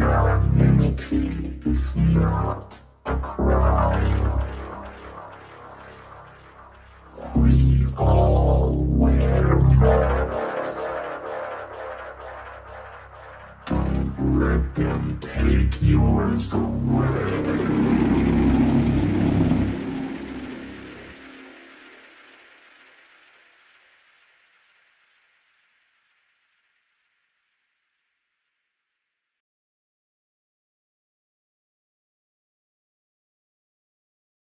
Anonymity is not a crime. We all wear masks. Don't let them take yours away.